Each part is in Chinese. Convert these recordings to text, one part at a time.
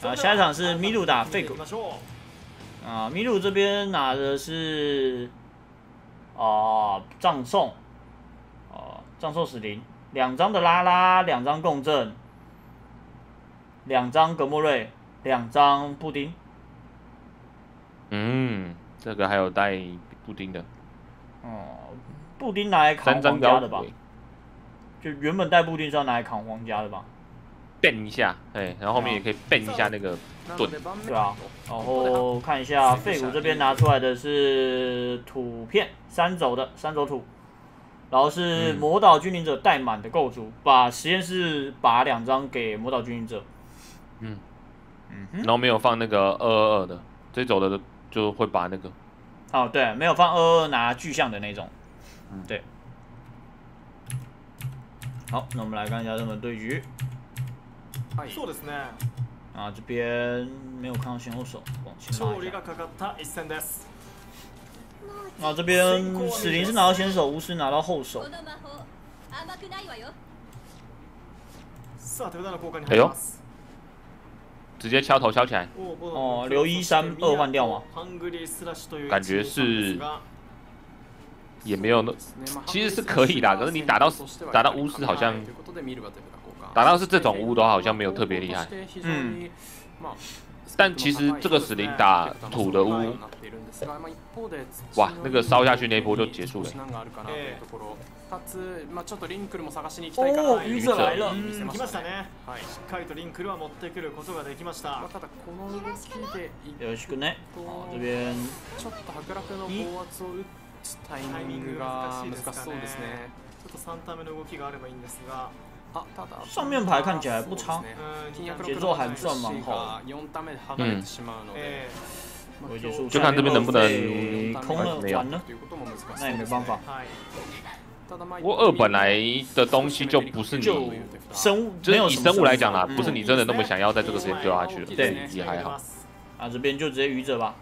啊，下一场是米鲁打费古。啊，米鲁这边拿的是葬送，葬送死灵，2张的拉拉，2张共振，2张格莫瑞，2张布丁。 这个还有带布丁的。 布丁拿来扛皇家的吧？就原本带布丁是要拿来扛皇家的吧？ 变一下，然后后面也可以变一下那个盾。 对啊，然后看一下废骨这边拿出来的是土片，3轴的3轴土，然后是魔导君临者带满的构筑，把实验室把2张给魔导君临者。 然后没有放那个222的，这走的就会把那个。 对，没有放222拿巨象的那种。对。好，那我们来看一下他们对局。 そうですね。 这边没有看到先后手，往前拉一下。这边死灵是拿到先手，巫师拿到后手。 哎呦，直接敲头敲起来。 留132换掉吗？ 感觉是也没有其实是可以啦，可是你打到巫师好像。打到是这种巫的话，好像没有特别厉害。但其实这个死灵打土的巫，哇，那个烧下去那一波就结束了。 愚者来了， 来ましたね。しっかりとリンクルは持ってくることができました。ただこの動きでよろしくね。这边ちょっと白楽の暴圧を打つタイミングが難しそうですね。ちょっと3ターン目の動きがあればいいんですが。 上面牌看起来不差，节奏还算蛮好。 就看这边能不能空了完了，那也没办法。 不过2本来的东西就不是你生物， 就是以生物来讲啦，不是你真的那么想要在这个时间丢下去了， 对， 也还好。 这边就直接愚者吧。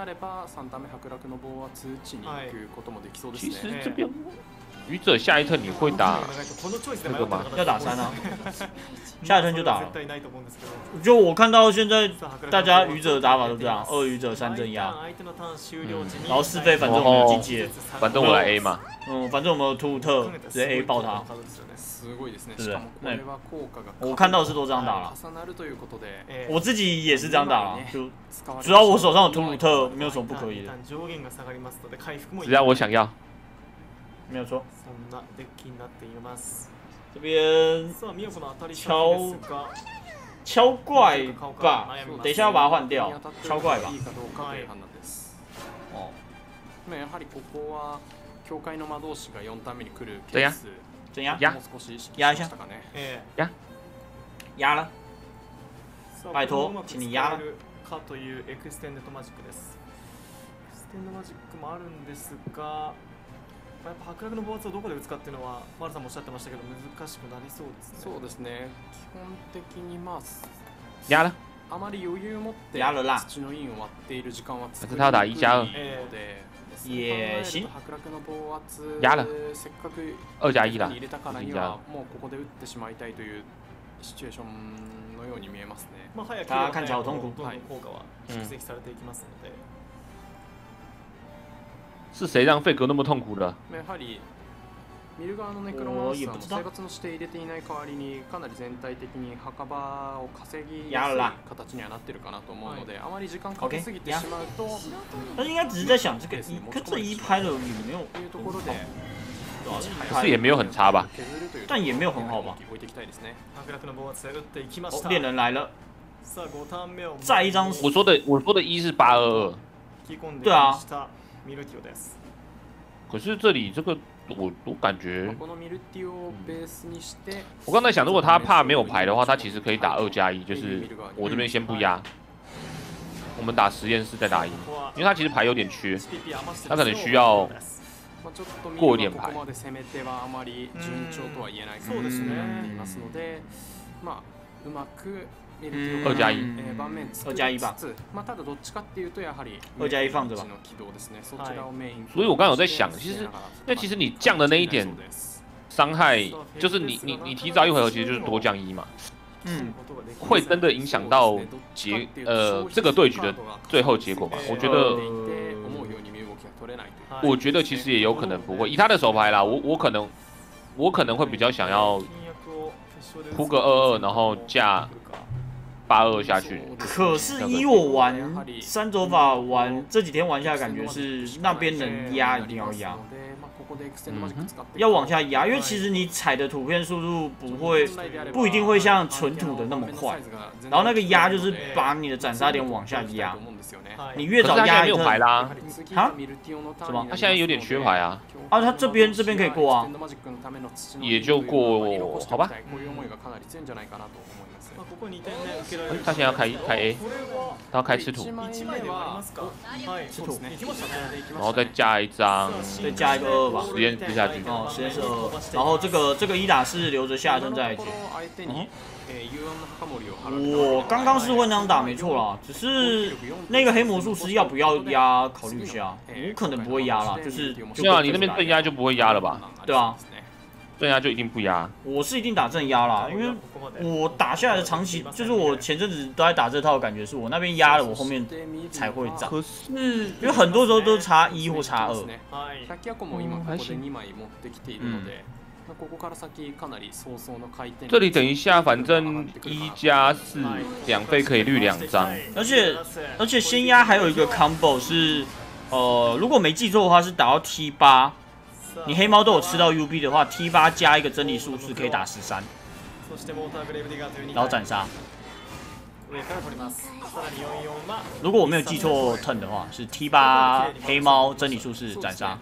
其实这边。愚者下一turn你会打那个吗？ 要打3啊，下一turn就打了。就我看到现在大家愚者的打法都这样，2愚者3镇压，然后4费反正我们有经济， 反正我来 A 嘛。 反正我们有图特直接 A 爆他，对不对？我看到是都这样打了，我自己也是这样打了，就只要我手上有图鲁特，没有什么不可以的， 只要我想要。 没有错。这边敲怪吧，等一下要把它换掉，敲怪吧。 对呀， 怎样？ 压一下，压了。拜托，请你压了。 やっぱ白楽の暴圧をどこで打つかっていうのは丸さんもおっしゃってましたけど難しくなりそうですね。そうですね。基本的に压了。 あまり余裕を持って土の印を割っている時間は作りにくいので。 也行。 白楽の暴圧压了。 せっかく 2+1だ。 入れたからにはもうここで打ってしまいたいというシチュエーションのように見えますね。まあ早くどんどん効果は蓄積されていきますので。 是谁让费格那么痛苦的？ やはり見る側のネクロマンスは生活のして入れていない代わりにかなり全体的に墓場を稼ぎやすい形にはなってるかなと思うので、あまり時間かけすぎてしまうと。 但应该只是在想这个可这1拍了也没有。 というところで。 可是也没有很差吧？ 但也没有很好吧？猎人来了，再一张。 我说的1是822。 对啊。 可是这里这个我感觉，我刚才想，如果他怕没有牌的话，他其实可以打2+1，就是我这边先不压，我们打实验室再打1，因为他其实牌有点缺，他可能需要过一点牌。 2+1吧。2+1放着吧。 所以我刚刚有在想，其实你降的那一点伤害，就是你提早1回合其实就是多降1嘛。 会真的影响到这个对局的最后结果吗？我觉得其实也有可能不会。以他的手牌啦，我可能会比较想要铺个22，然后架82下去。 可是以我玩三走法这几天玩下来，感觉是那边能压一定要压。要往下压，因为其实你踩的土片速度不一定会像纯土的那么快，然后那个压就是把你的斩杀点往下压，你越早压没有牌啦， 啊？什么？ 他现在有点缺牌啊。 啊，他这边可以过啊， 也就过，好吧。他现在要开 A， 他要开吃土，然后再加一张， 再加一个2吧， 实验室下去。 哦，实验室2，然后这个一打是留着下阵再来接。我刚刚是会那样打没错啦，只是那个黑魔术师要不要压，考虑一下。我可能不会压啦，就是对啊，你那边正压就不会压了吧？ 对啊。 正压就一定不压， 我是一定打正压啦，因为我打下来的长期就是我前阵子都在打这套，感觉是我那边压了，我后面才会涨。可是因为很多时候都差1或差2， 还行。这里等一下，反正1+4，2费可以绿2张， 而且先压还有一个 combo 是，如果没记错的话是打到 T8。你黑猫都有吃到 UB 的话 ，T8 加一个真理数是可以打13，然后斩杀。如果我没有记错 turn 的话，是 T8 黑猫真理术士斩杀。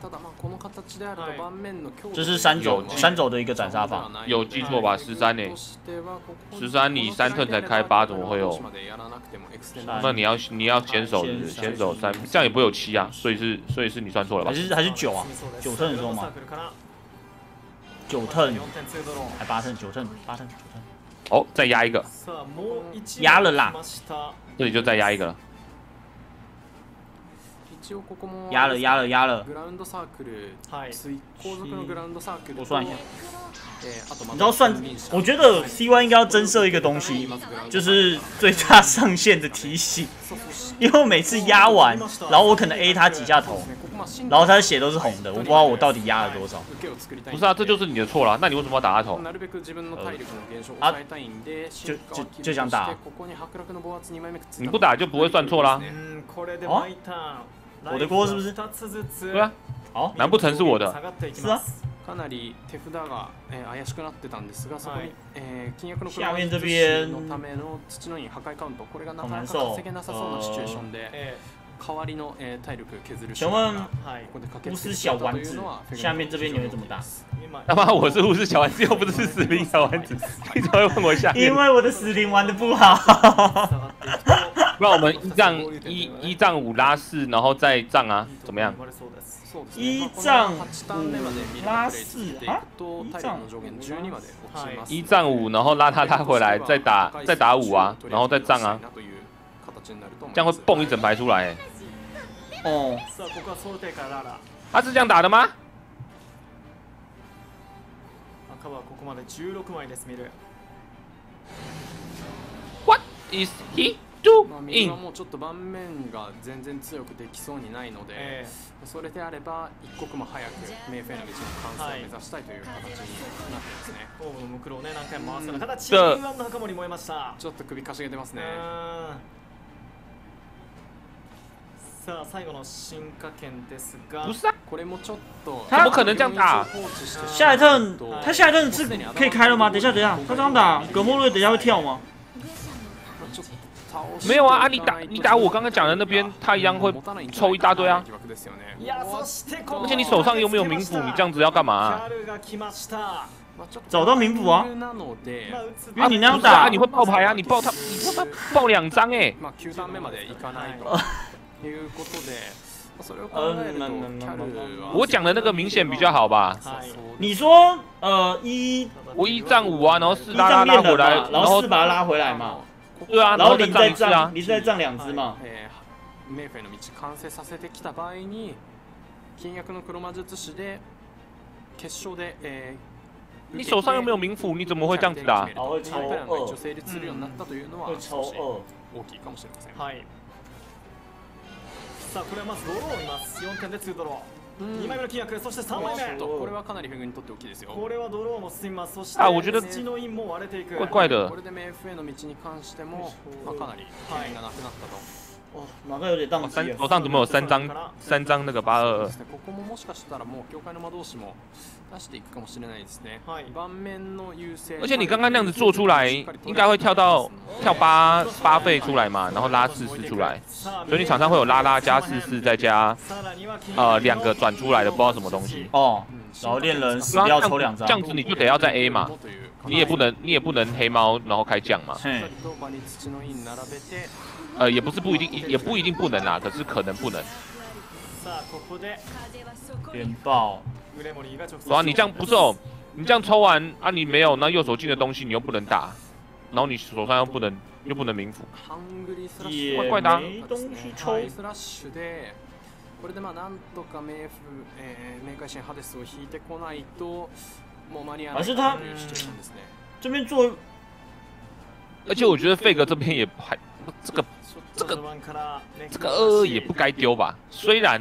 这是三走的一个斩杀法。 有记错吧？13呢？13你3 turn 才开8，怎么会有？那你要先手先手3，这样也不会有7啊，所以是你算错了吧？ 还是9啊？9 turn 的时候吗？9 turn 还8 turn，9 turn 8 turn。 哦，再压一个， 压了啦， 这里就再压一个了， 压了。我算一下，你知道算？我觉得 CY 应该要增设一个东西，就是最大上限的提醒，因为我每次压完，然后我可能 A 他几下头。然后他的血都是红的，我不知道我到底压了多少。 不是啊，这就是你的错了。那你为什么要打他头？ 就想打。 你不打就不会算错啦。 哦，我的锅是不是？ 对啊。 好， 难不成是我的？ 是啊。下面这边好难受。请问巫师小丸子，下面这边你会怎么打？ 他妈，我是巫师小丸子，又不是死灵小丸子，你怎么会问我下面？ 因为我的死灵玩的不好。 不然我们1丈5拉4，然后再丈啊，怎么样 ？1丈5拉4啊 ？1丈5，然后拉他回来，再打5啊，然后再丈啊，这样会蹦一整排出来。 哦， 他是这样打的吗？What is he doing？ もうちょっと盤面が全然強くできそうにないので、それであれば一刻も早くメイフェイの道の完成を目指したいという形になってますね。ホームのムクロをね何回も回すような形で T1 の墓守燃えました。ちょっと首かしげてますね。さあ最後の進化権ですが、これもちょっと怎么可能这样打？ 下一阵他下一阵是可以开了吗？等一下，他这样打葛莫瑞等一下会跳吗？ 没有啊，你打我刚刚讲的那边，他一样会抽一大堆啊。而且你手上又没有冥府，你这样子要干嘛啊？ 找到冥府啊！因为你那样打， 你会爆牌啊！你爆2张哎。我讲的那个明显比较好吧？ 你说我1丈5啊，然后4拉回来， 然后4把它拉回来嘛。 对啊， 然后零再涨2只嘛。 メイフェイの道完成させてきた場合に、金役の黒魔術師で決勝で你手上又没有冥府，你怎么会这样子打？ 然后会抽2，会抽2。 大きいかもしれません。 はい。さあこれはまずドローを見ます。4点で2ドロー。2枚目の金額、そして3枚目。 これはかなりフェグにとって大きいですよ。 これはドローも進みます。そして我觉得土の印も割れていく。 怪怪的こ。れで冥府への道に関しても、かなり懸念がなくなったと。 哦，马上有点宕机了。 手上怎么有3张那个822？ ここももしかしたらもう境界の魔導士も出していくかもしれないですね。盤面の優勢。 而且你刚刚那样子做出来，应该会跳8费出来嘛，然后拉44出来，所以你场上会有拉加44再加2个转出来的不知道什么东西。 哦，然后恋人死掉抽2张。 这样子你就得要在 A 嘛，你也不能黑猫然后开将嘛。也不一定不能啦，可是可能不能。 连爆。 然后你这样不是哦，你这样抽完啊，你没有那右手进的东西，你又不能打，然后你手上又不能冥府，怪怪的啊。 没东西抽。 これでまあなんとか冥界神ハデスを引いてこないともう間に合わないというシチュエーションですね。 这边做， 而且我觉得费格这边也还这个22也不该丢吧？虽然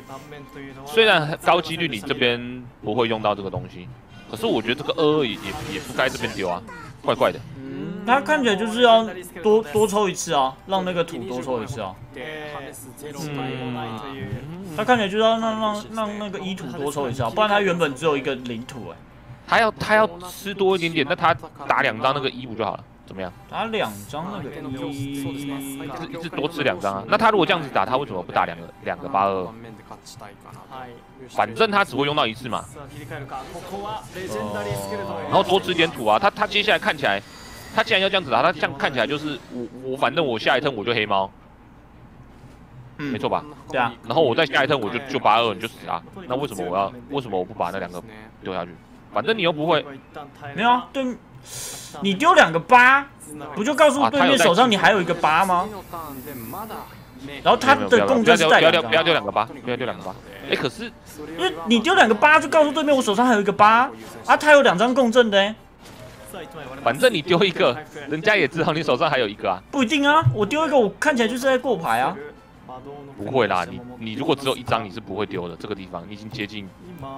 高几率你这边不会用到这个东西，可是我觉得这个22也不该这边丢啊，怪怪的。 他看起来就是要多抽1次啊，让那个土多抽1次啊。他看起来就是要让那个1土多抽1次啊，不然他原本只有一个0土他要吃多一点点，那他打2张那个15就好了。怎么样？ 打2张那个一次多吃2张啊。那他如果这样子打，他为什么不打两个82？反正他只会用到1次嘛。然后多吃点土啊。他接下来看起来，他既然要这样子打，他这样看起来就是我反正我下一turn我就黑猫，没错吧？ 对啊。 然后我再下一turn我就82你就死啊。那为什么我不把那2个丢下去？反正你又不会。 没有啊，对。你丢2个8，不就告诉对面手上你还有一个8吗？然后他的共振是带2张。 不要丢2个8，不要丢2个8。哎，可是因为你丢2个8，就告诉对面我手上还有一个8啊，他有2张共振的。 反正你丢一个，人家也知道你手上还有一个啊。 不一定啊，我丢一个，我看起来就是在过牌啊。 不会啦，你如果只有1张，你是不会丢的。这个地方你已经接近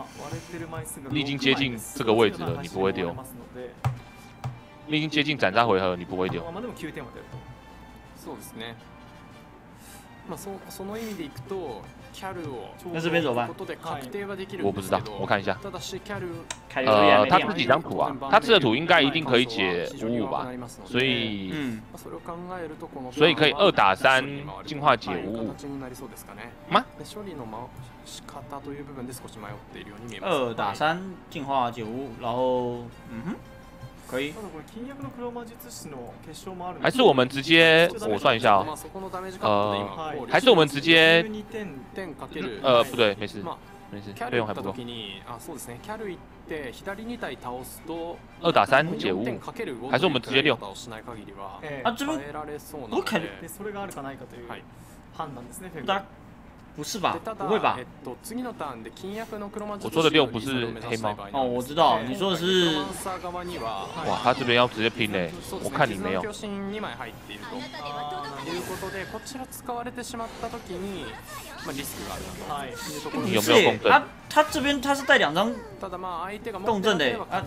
这个位置了，你不会丢。你已经接近斩杀回合，你不会丢。 そうですね。まあその意味でいくとキャルを那这边怎么办？ 我不知道，我看一下。他吃几张土啊？他吃的土应该一定可以解55吧？所以可以2打3进化解55吗？2 打3进化解55，然后可以。 还是我们直接我算一下哦。还是我们直接不对，没事，费用还不够。2打3解55，还是我们直接6？ 啊，这边不可能。不是吧？不会吧？ 我说的6不是黑猫。 哦，我知道，你说的是。 哇，他这边要直接拼嘞！我看你没有。你有没有共振？ 他这边他是带2张共振的。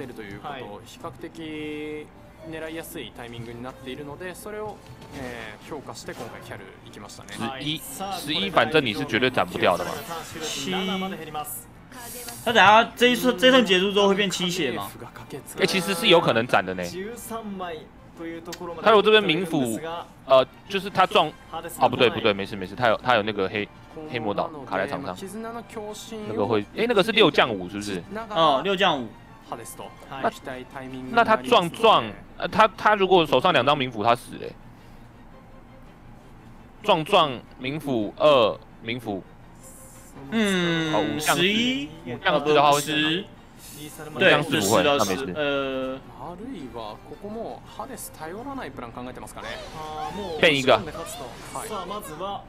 狙いやすいタイミングになっているので、それを評価して今回キャル行きましたね。 11，反正你是绝对斩不掉的嘛。 他等下这一阵结束之后会变7血吗？ 其实是有可能斩的呢。他有这边冥府，就是他撞，不对，没事，他有那个黑魔导卡在场上，那个会，那个是6降5是不是 ？6降5。 那他撞，他如果手上2张冥府，他死嘞。撞冥府2冥府 ，11， 这样子的话会是对， 这样子不会，那没事。变一个。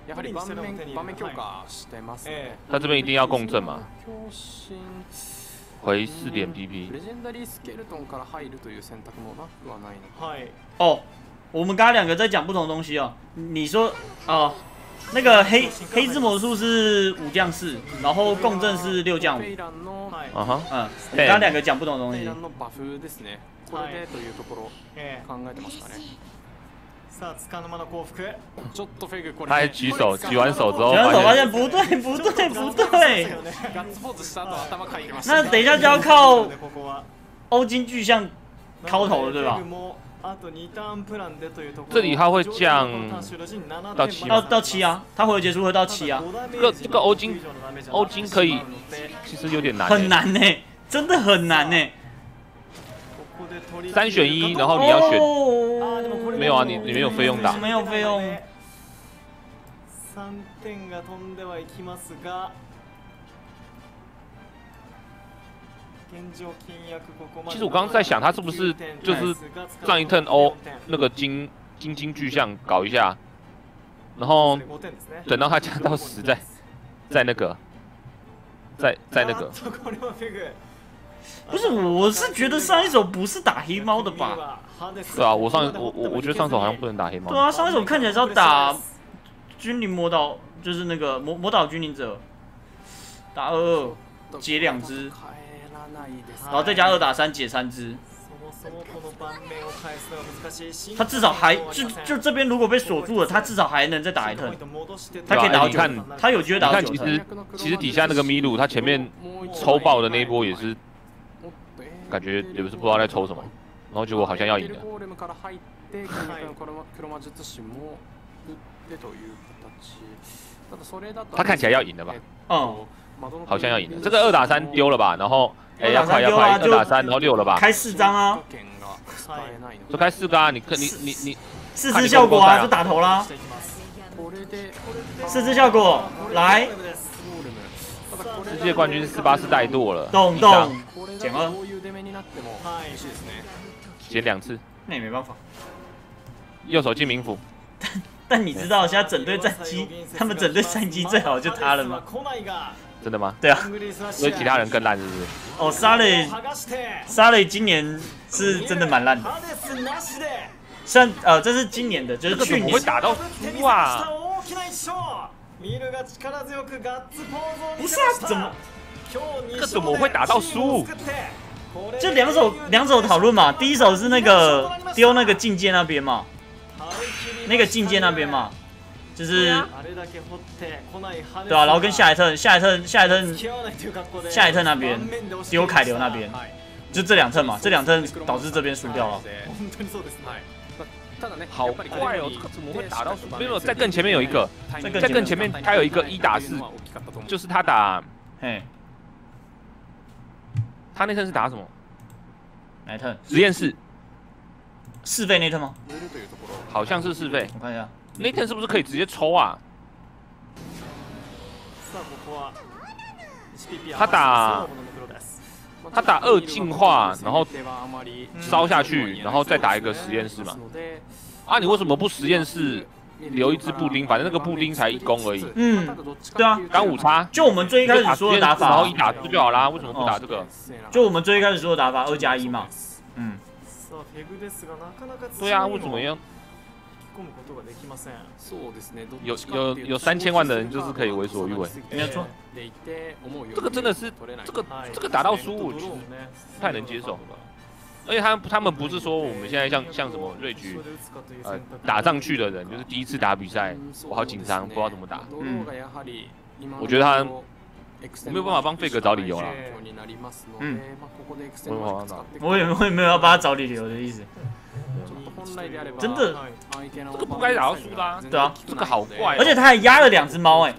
他这边一定要共振嘛？ 回4点 PP。 レジェンダリースケルトンから入るという選択もなくはないの。 はい。哦，我们刚刚2个在讲不同东西哦。你说哦，那个黑之魔术是5降4，然后共振是6降5。 啊哈。 我们刚刚2个讲不同东西。 バフですね。これでというところ考えてますかね。 さあつかの間の降伏。 ちょっとフェグこれ。 他还举手，举完手之后举完手发现现不对，不对，不对。 ガッツポーズした後頭かいてました。 那等一下就要靠欧金巨像敲头了，对吧？ 这里他会降到7吗？ 到7啊，他回合结束会到7啊。 这个欧金可以，其实有点难。 很难呢，真的很难呢。 3选1，然后你要选。没有啊，你没有费用打。 没有费用。 其实我刚刚在想，他是不是就是上一 turn 那个金巨像搞一下，然后等到他加到10再那个，再那个。 不是，我是觉得上一手不是打黑猫的吧？ 对啊，我觉得上手好像不能打黑猫。 对啊，上一手看起来是要打君临魔导，就是那个魔导君临者，打22解2只，然后再加2打3解3只。他至少还就这边如果被锁住了，他至少还能再打一turn，他可以打到9，他有机会打到9。 其实底下那个米鲁，他前面抽爆的那一波也是。感觉也不是不知道在抽什么，然后结果好像要赢了。他看起来要赢了吧？ 嗯， 好像要赢了。这个2打3丢了吧？然后要快2打3，然后6了吧？ 开4张啊！ 就开4个啊！你 4只效果啊，就打头啦。4只效果来。 世界冠军是484带舵了， 动减2， 减2次， 那也没办法。 右手进冥府， 但你知道现在整队战绩，他们整队战绩最好就他了吗？ 真的吗？ 对啊， 所以其他人更烂是不是？ 哦，沙雷今年是真的蛮烂的。虽然这是今年的，就是去年会打到输啊。 不是啊，怎么？ 这怎么会打到输？ 就两手讨论嘛。第一手是那个丢那个境界那边嘛，那个境界那边嘛，就是对啊，然后跟下一turn那边丢凯流那边，就这2turn嘛，这2turn导致这边输掉了。 好快哦，这个怎么会打到输？没有，在更前面有一个，在更前面他有一个1打4，就是他打， 嘿， 他那turn是打什么？ 哪一 turn？ 实验室 4费那 turn 吗？ 好像是4费， 我看一下， 那 turn 是不是可以直接抽啊？他打2进化，然后烧下去，然后再打一个实验室嘛。啊，你为什么不实验室留一只布丁？反正那个布丁才1攻而已。 嗯，对啊， 刚5差。 就我们最一开始说的打法， 然后1打4就好啦，为什么不打这个？ 就我们最一开始说的打法2+1嘛。嗯。 对啊，为什么要？有3000万的人就是可以为所欲为， 没有错。 这个真的是这个打到输，我其实不太能接受。而且他们不是说我们现在像什么瑞局，打上去的人就是第一次打比赛，我好紧张，不知道怎么打。我觉得我没有办法帮费格找理由啦。 我也没有要帮他找理由的意思。真的， 这个不该打到输的啊！ 对啊， 这个好怪， 而且他还压了2只猫哎。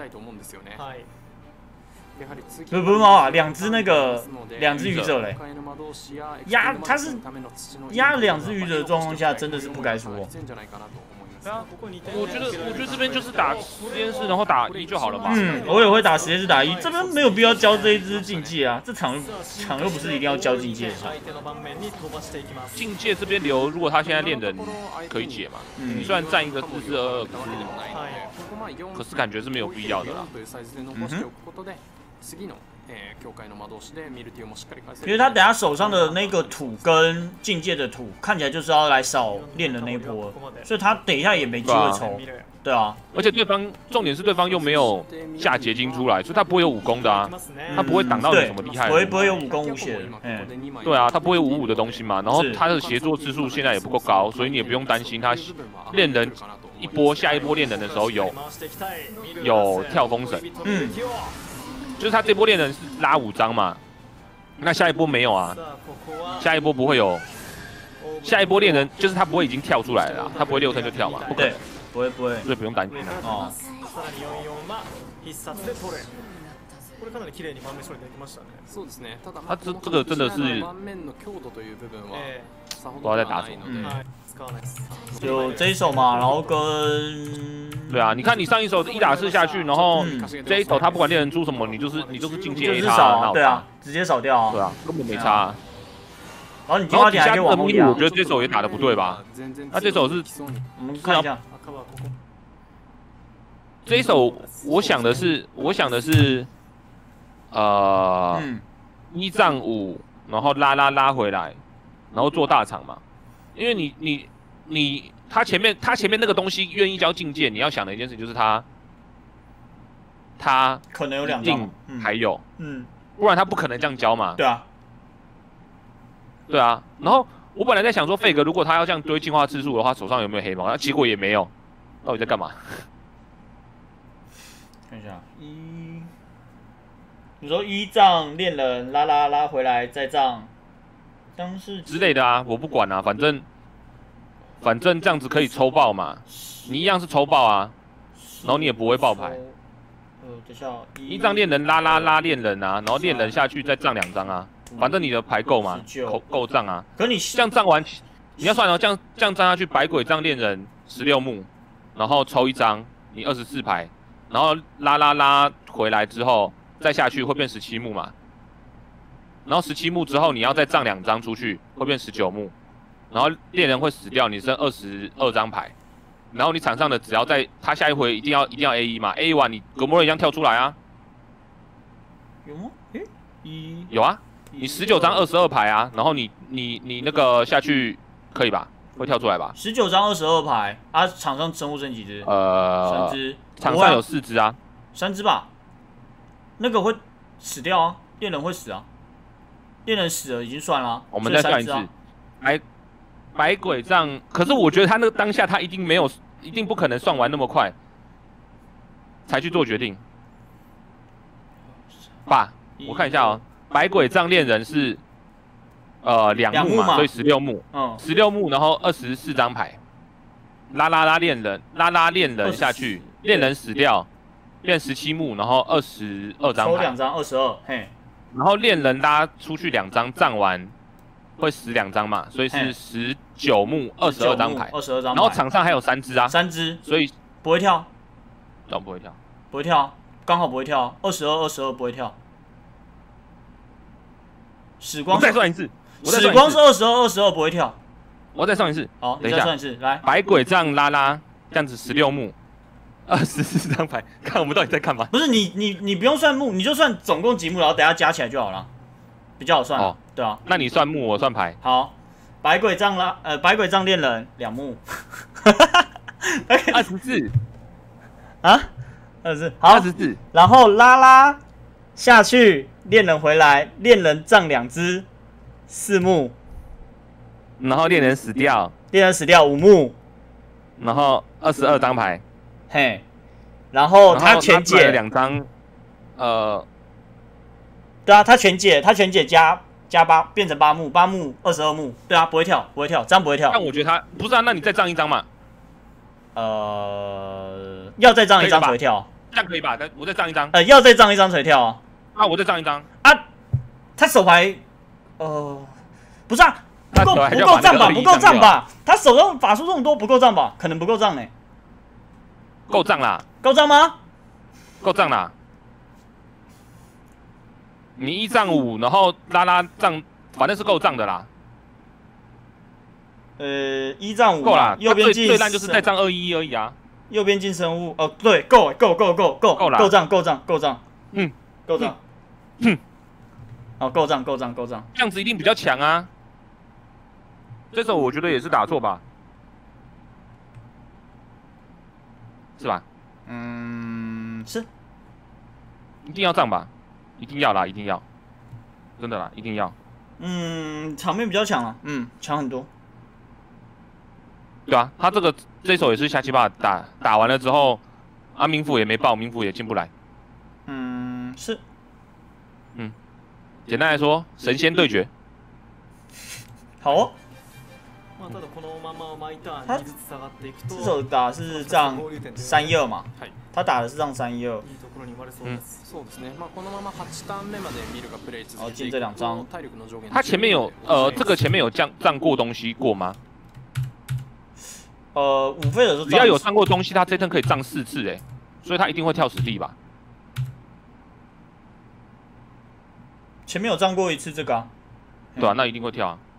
不是猫啊，2只愚者嘞。他是压了2只愚者的状况下，真的是不该输哦。 对啊，我觉得这边就是打实验室，然后打1就好了吧。 嗯，我也会打实验室打1，这边没有必要教这一支境界啊，这场又不是一定要教境界的。 境界这边留，如果他现在练人可以解嘛。虽然占一个4-4-2-2，可是感觉是没有必要的啦。 因为他等下手上的那个土跟境界的土看起来就是要来扫练的那一波，所以他等一下也没机会抽。对啊， 而且重点是对方又没有下结晶出来，所以他不会有武功的啊，他不会挡到你什么厉害的。 不会有武功无血。 对啊，他不会有55的东西嘛，然后他的协作次数现在也不够高，所以你也不用担心他练人一波下一波练人的时候有跳封神。就是他这波练人是拉5张嘛，那下一波没有啊，下一波不会有，下一波练人就是他不会已经跳出来了啦，他不会6层就跳嘛，不可能。 不会， 所以不用担心哦。 他这个真的是不知道在打什么。 就这一手嘛，然后跟对啊，你看你上一手1打4下去，然后这一手他不管练人出什么，你就是境界 A 他， 对啊，直接扫掉啊， 对啊，根本没差。 然后你底下的米鲁，我觉得这手也打得不对吧？那这手是， 我们看一下。 这一手我想的是1丈5，然后拉回来，然后做大场嘛。因为他前面那个东西愿意交境界，你要想的一件事就是他可能有2张， 还有，不然他不可能这样交嘛。对啊，然后我本来在想说，费格如果他要这样堆进化次数的话，手上有没有黑猫？那结果也没有，到底在干嘛？ 看一下你说1丈练人拉回来再丈，当是之类的啊，我不管啊，反正这样子可以抽爆嘛，你一样是抽爆啊，然后你也不会爆牌。 等下 1丈练人拉练人啊，然后练人下去再丈2张啊，反正你的牌够嘛，够丈啊。 可你这样丈完，你要算哦，这样丈下去，百鬼丈练人16目，然后抽1张，你24牌。然后拉回来之后，再下去会变17目嘛。然后17目之后，你要再丈2张出去，会变19目。然后猎人会死掉，你剩22张牌。然后你场上的只要在他下一回一定要 A1 嘛 ，A 完你格莫瑞一样跳出来啊。 有吗？ 有啊，你19张22牌啊，然后你那个下去可以吧？会跳出来吧 ？19张22牌啊，场上生物剩几只？3只。 场上有4只啊 ，3只吧，那个会死掉啊，猎人会死啊，猎人死了已经算了、啊。 我们再算一次，百鬼杖，可是我觉得他那个当下他一定不可能算完那么快，才去做决定。爸，我看一下哦，百鬼杖恋人是2目嘛，所以16目，16目，然后24张牌，拉恋人下去。恋人死掉，变17目，然后22张牌， 抽2张22，嘿。 然后恋人拉出去2张，站完会死2张嘛，所以是19目22张牌 ，22张。 然后场上还有3只啊 ，3只， 所以不会跳， 不会跳， 不会跳，刚好不会跳，22不会跳。时光， 我再算一次， 时光是22不会跳。 我再算一次， 好， 等一下， 再算一次，来。 百鬼杖拉这样子16目。24张牌，看我们到底在干嘛？ 不是你不用算目，你就算总共几目，然后等下加起来就好了，比较好算。哦，对啊。 那你算目，我算牌。 好，百鬼杖恋人2目 ，24 啊，24，好 ，24。 然后拉下去，恋人回来，恋人杖2只，4目。 然后恋人死掉 5目。 然后22张牌。 嘿，然后他全解 2张， 对啊，他全解加8变成8目22目，对啊，不会跳，这样不会跳。 但我觉得他不是啊，那你再涨1张嘛？ 要再涨1张才会跳， 这样可以吧？我再涨1张。 要再涨1张才跳啊。 啊，我再涨1张啊，他手牌，不是啊，不够涨吧？他手上法术这么多，不够涨吧？可能不够涨呢。 够涨啦！ 够涨吗？ 够涨啦！你1丈5，然后拉涨，反正是够涨的啦。 1丈5 够啦， 右边进最烂就是再涨21而已啊。 右边进生物，对，够涨，够涨，够涨。 哼， 哦，够账，够账，够账。 这样子一定比较强啊。这手我觉得也是打错吧，是吧？ 嗯，是。 一定要账吧？一定要啦，一定要，真的啦，一定要。 场面比较强啊，强很多。 对啊，他这一手也是下七把打完了之后，冥府也没爆，冥府也进不来。 是。 简单来说，神仙对决。 好哦。 他这手打是仗312嘛，他打的是仗312。 そうですね。このまま8ターン目までミルがプレイ続けていくと体力の上限。 他前面有这个前面有涨过东西过吗？ 五费的时候只要有涨过东西，他这turn可以涨4次哎，所以他一定会跳实力吧？ 前面有涨过1次这个啊。 对啊，那一定会跳啊。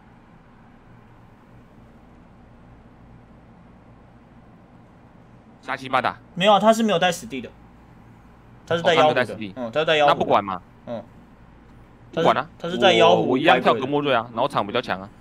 下七八打没有啊，他是没有带死地的，他是带妖狐的。他是带妖狐。 那不管嘛。不管啊， 他是带妖狐。 我一样跳格莫瑞啊，然后场比较强啊，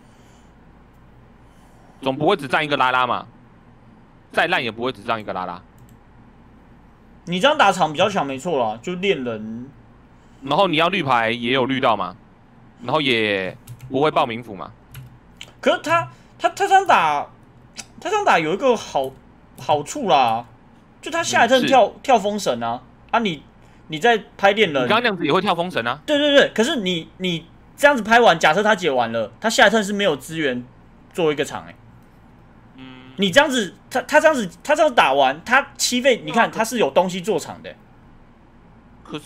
总不会只站一个拉拉嘛，再烂也不会只站一个拉拉。 你这样打场比较强没错啦，就恋人。 然后你要绿牌也有绿到嘛，然后也不会爆冥府嘛。 可是他这样打有一个好处啦，就他下一阵跳封神啊，你在拍恋人， 你刚刚那样子也会跳封神啊？ 对，可是你这样子拍完，假设他解完了，他下一阵是没有资源做一个场你这样子，他这样子打完，他7费，你看他是有东西做场的。 可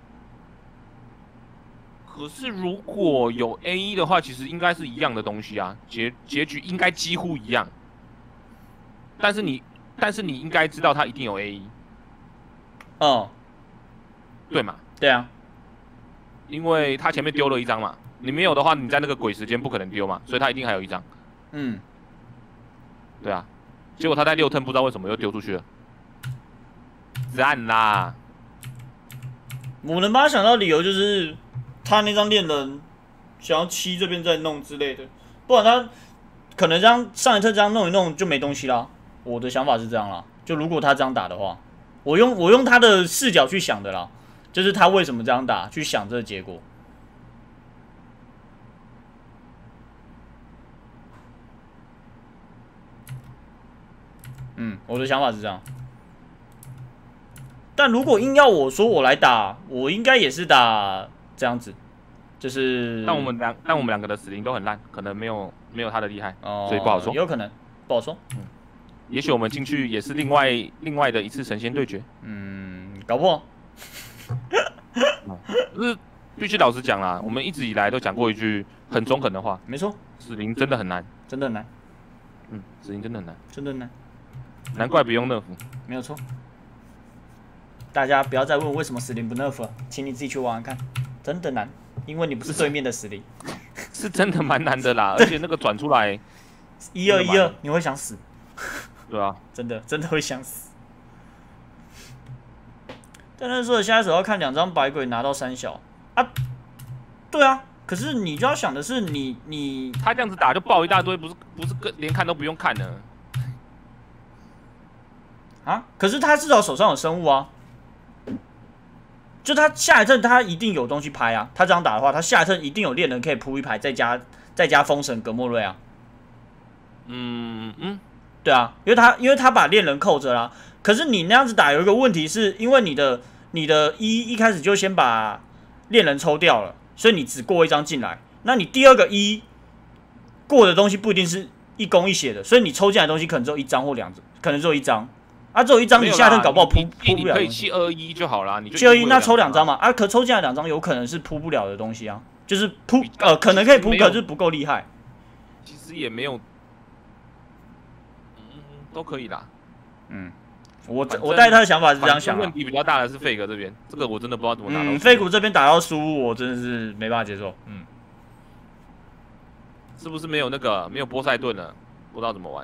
是如果有 A1 的话，其实应该是一样的东西啊，结局应该几乎一样。但是你应该知道他一定有 A1。对嘛？ 对啊， 因为他前面丢了1张嘛，你没有的话，你在那个鬼时间不可能丢嘛，所以他一定还有1张。对啊，结果他在6turn不知道为什么又丢出去了，赞啦！ 我能帮他想到理由就是他那张恋人想要7这边再弄之类的，不然他可能这样上一turn这样弄一弄就没东西啦。我的想法是这样啦，就如果他这样打的话，我用他的视角去想的啦，就是他为什么这样打，去想这个结果。我的想法是这样。但如果硬要我说我来打，我应该也是打这样子，就是。 但我们两个的死灵都很烂，可能没有他的厉害，所以不好说。 有可能不好说。 也许我们进去也是另外的一次神仙对决。 搞不好。 就是必须老实讲啦，我们一直以来都讲过一句很中肯的话。 没错， 死灵真的很难， 真的很难。 死灵真的很难， 真的很难。 难怪不用nerf。 没有错。大家不要再问为什么死灵不 nerf 了，请你自己去玩玩看，真的难，因为你不是对面的死灵。 是真的蛮难的啦，而且那个转出来 1212，你会想死。 对啊， 真的会想死。但是说下一手要看2张百鬼拿到3小啊，对啊，可是你就要想的是你他这样子打就爆一大堆，不是连看都不用看呢。 可是他至少手上有生物啊，就他下一阵他一定有东西拍啊，他这样打的话，他下一阵一定有恋人可以铺一排，再加封神格莫瑞啊。对啊，因为他把恋人扣着啦。可是你那样子打有一个问题是，因为你的一开始就先把恋人抽掉了，所以你只过1张进来。那你第二个过的东西不一定是1攻1血的，所以你抽进来的东西可能只有1张或2张，可能只有1张。只有1张，你下阵搞不好铺不了。 可以721就好啦，你 721那抽2张嘛？可抽进来2张有可能是铺不了的东西啊，就是可能可以铺，可是不够厉害。 其实也没有，都可以啦。 我带他的想法是这样想。 问题比较大的是费格这边，这个我真的不知道怎么打到。 费谷这边打到输，我真的是没办法接受。 是不是没有没有波塞顿了？不知道怎么玩。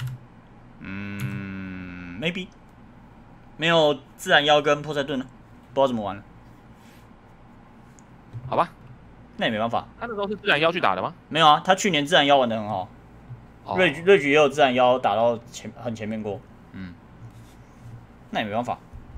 maybe 没有自然妖跟波塞顿呢？ 不知道怎么玩了。 好吧， 那也没办法。 他那时候是自然妖去打的吗？ 没有啊，他去年自然妖玩的很好。瑞局也有自然妖打到很前面过。那也没办法。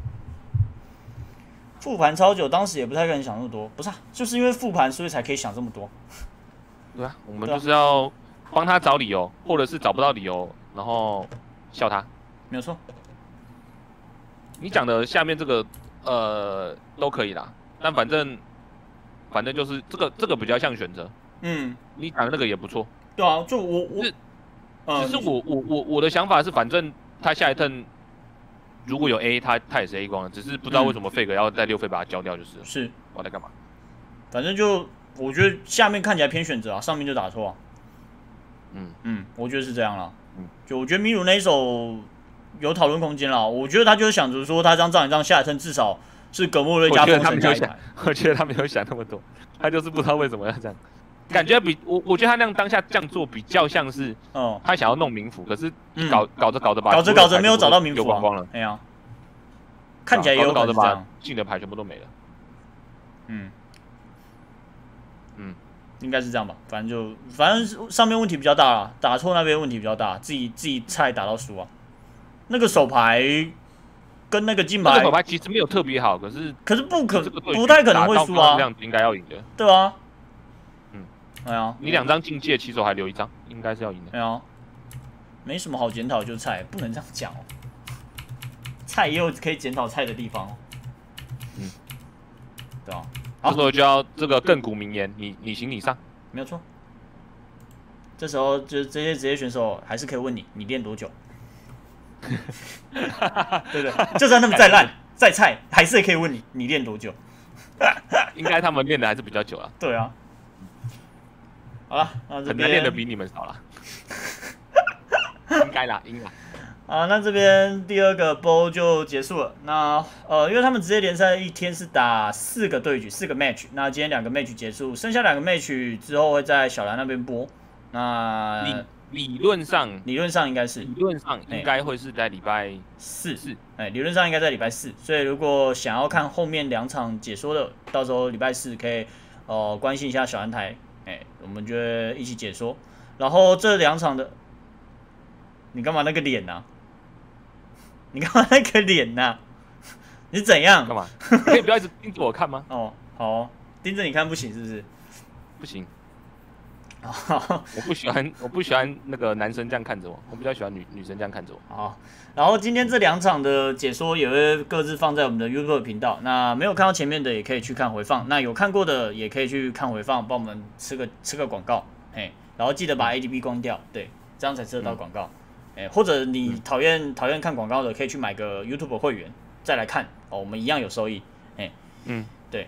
复盘超久，当时也不太敢想那么多。不是啊，就是因为复盘，所以才可以想这么多。 对啊，我们就是要帮他找理由，或者是找不到理由，然后笑他。 没有错。 你讲的下面这个都可以啦，但反正就是这个比较像选择。你讲的那个也不错。 对啊，就只是我的想法是，反正他下一turn如果有 A， 他也是 A 光的，只是不知道为什么费格要在6费把它交掉，就是了。 是。 我在干嘛？ 反正就我觉得下面看起来偏选择啊，上面就打错啊。我觉得是这样啦。就我觉得米鲁那一手有讨论空间啦。我觉得他就是想着说，他这样仗一仗下一turn至少是葛莫瑞加风神加一排。 我觉得他没有想那么多，他就是不知道为什么要这样。感觉我觉得他那样当下这样做比较像是，他想要弄冥府，可是搞着没有找到冥府光光了。 哎呀，看起来也有可能是这样， 进的牌全部都没了。 应该是这样吧。反正上面问题比较大啦，打错那边问题比较大，自己菜打到输啊。那个手牌跟那个金牌， 那个手牌其实没有特别好，可是不太可能会输啊。 这样子应该要赢的。 对啊。哎呀， 你2张进界，起手还留1张，应该是要赢的。 哎呀，没什么好检讨，就是菜，不能这样讲哦。菜也有可以检讨菜的地方哦。对啊。 这时候就要这个亘古名言，你行你上， 没有错。这时候就是这些职业选手还是可以问你练多久？对不对？就算他们再烂再菜，还是可以问你练多久？ 应该他们练的还是比较久啊。 对啊。好了，那这边很难练的比你们少了。应该啦。 那这边第2个波就结束了。那因为他们职业联赛一天是打4个对局，4个 match。那今天2个 match 结束，剩下2个 match 之后会在小兰那边播。那理论上应该是， 理论上应该会是在礼拜 4。理论上应该在礼拜4。所以如果想要看后面2场解说的，到时候礼拜4可以关心一下小兰台。我们就会一起解说。然后这2场的，你干嘛那个脸啊？你是怎样？ 干嘛？你可以不要一直盯着我看吗？ 好，盯着你看不行是不是？ 不行。我不喜欢那个男生这样看着我，我比较喜欢女生这样看着我。 好，然后今天这2场的解说也会各自放在我们的 YouTube 频道。那没有看到前面的也可以去看回放，那有看过的也可以去看回放，帮我们吃个广告。然后记得把 ADB 关掉，对，这样才吃得到广告。或者你讨厌看广告的，可以去买个 YouTube 会员再来看我们一样有收益。对。